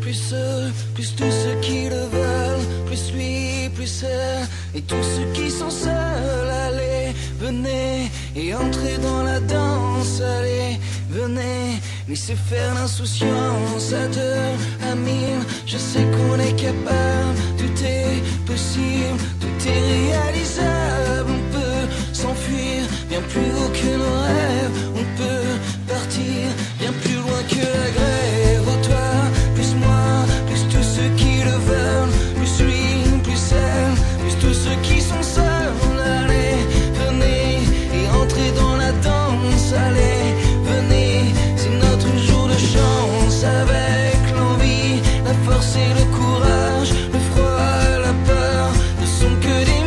plus tous ceux qui le veulent, plus lui, plus elle, et tous ceux qui sont seuls, allez, venez, et entrez dans la danse, allez, venez, laissez faire l'insouciance à deux, à mille, je sais qu'on est capable, tout est possible, tout est réalisable, on peut s'enfuir bien plus haut que nos rêves, on peut partir bien plus loin que la grève, oh toi, plus moi, plus tous ceux qui le veulent, plus lui, plus elle, plus tous ceux qui sont seuls, allez, venez, et entrez dans la danse, allez, venez, c'est notre jour de chance, avec l'envie, la force et le courage, le froid, la peur, ne sont que des